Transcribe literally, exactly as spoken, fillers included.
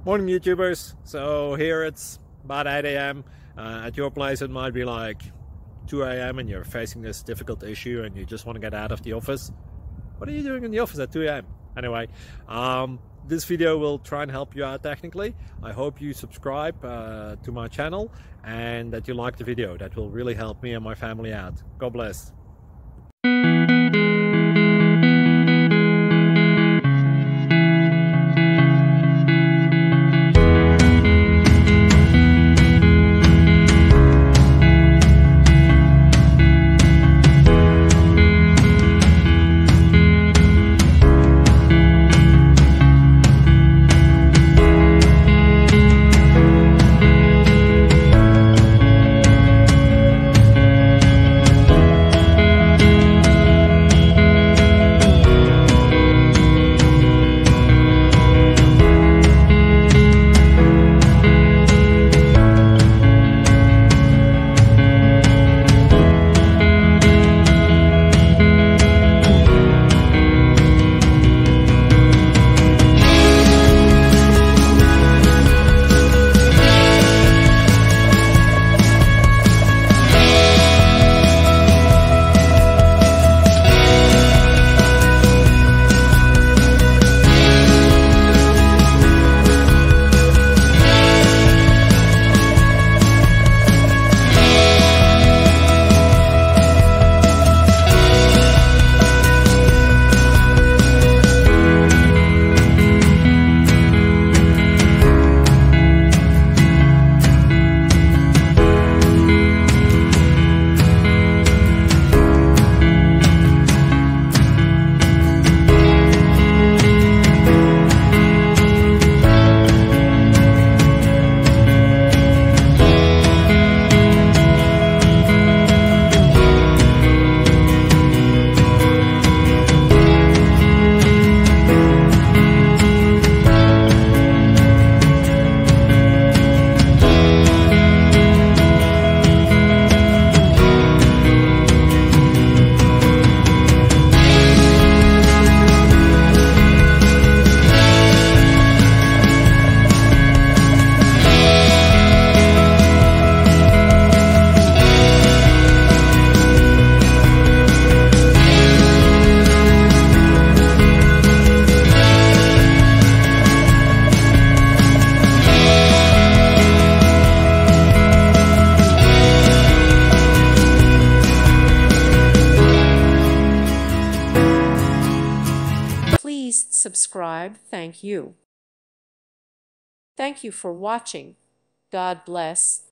Morning YouTubers. So here it's about eight A M Uh, at your place it might be like two A M and you're facing this difficult issue and you just want to get out of the office. What are you doing in the office at two A M? Anyway, um, this video will try and help you out technically. I hope you subscribe uh, to my channel and that you like the video. That will really help me and my family out. God bless. Please subscribe. Thank you. Thank you for watching. God bless.